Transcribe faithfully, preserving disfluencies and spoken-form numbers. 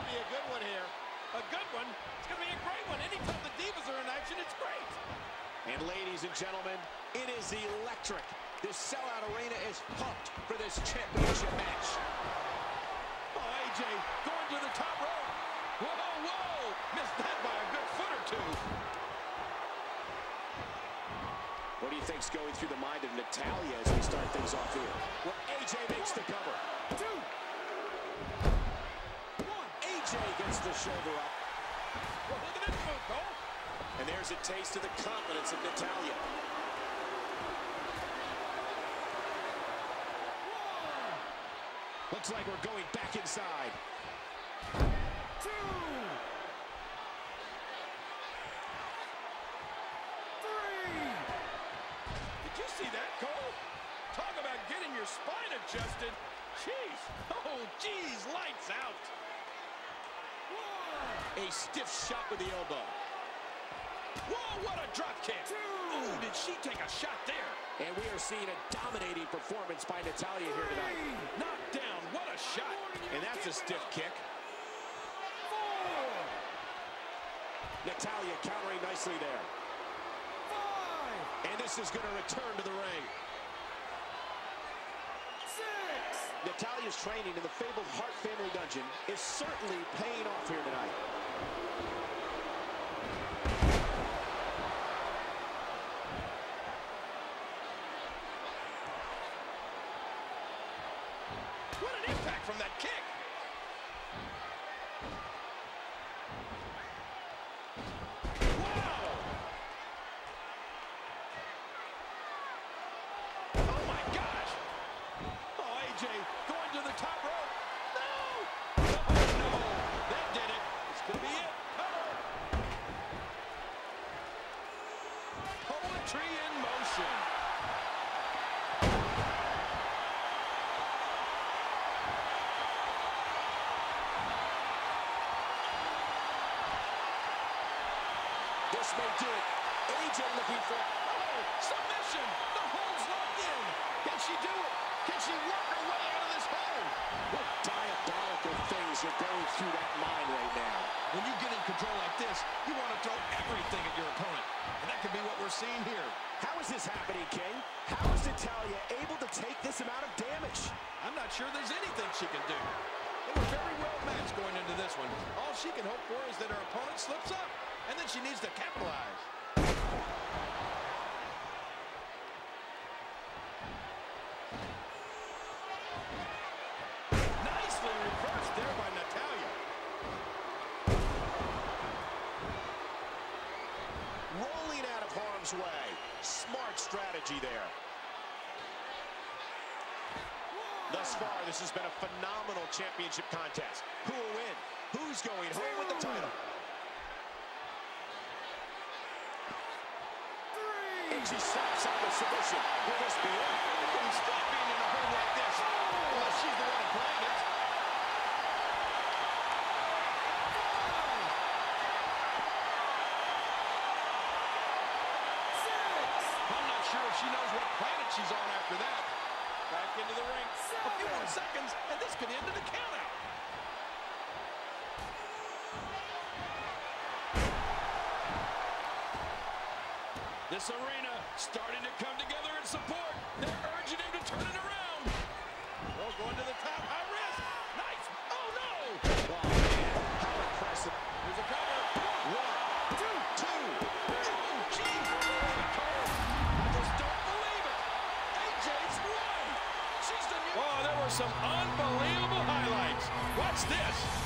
be a good one here. A good one? It's going to be a great one. Anytime the Divas are in action, it's great. And ladies and gentlemen, it is electric. This sellout arena is pumped for this championship match. Oh, A J going to the top rope. Whoa, whoa! Missed that by a good foot or two. What do you think's going through the mind of Natalya as we start things off here? Well, A J makes the cover. Two. A J gets the shoulder up. Well, look at this move, Cole. And there's a taste of the confidence of Natalya. Looks like we're going back inside. Two. Three. Did you see that, Cole? Talk about getting your spine adjusted. Jeez. Oh, geez, lights out. A stiff shot with the elbow. Whoa, what a drop kick. Oh, did she take a shot there? And we are seeing a dominating performance by Natalya here tonight. Knocked down, what a shot. And that's a stiff kick. Four. Natalya countering nicely there. Five. And this is going to return to the ring. Six. Natalya's training in the fabled Hart family dungeon is certainly paying off here tonight. What an impact from that kick. Wow. Oh, my gosh. Oh, A J going to the top rope. No. Oh, no. That did it. This could be it. Cover. Poetry in motion. This may do it. A J looking for... Oh, submission. The hole's locked in. Can she do it? Can she work her way out of this hole? What diabolical things are going through that mind right now? When you get in control like this, you want to throw everything at your opponent. And that could be what we're seeing here. How is this happening, King? How is Natalya able to take this amount of damage? I'm not sure there's anything she can do. They were very well matched going into this one. All she can hope for is that her opponent slips up, and then she needs to capitalize. Nicely reversed there by Natalya. Rolling out of harm's way. Smart strategy there. Thus far, this has been a phenomenal championship contest. Who will win? Who's going home with the title? Three. And she slaps out the submission. Will this be it? Couldn't stop being in a hole like this. Unless she's the one playing it. Six. I'm not sure if she knows what planet she's on after that. Back into the ring. A few more seconds, and this could end in a countout. This arena starting to come together in support. They're urging him to turn it around. Oh, going to the top, high risk. Nice. Oh, no. Oh, man. How impressive. Here's a cover. One, two, two. Oh, geez. I just don't believe it. A J's won. She's the new... Oh, there were some unbelievable highlights. Watch this.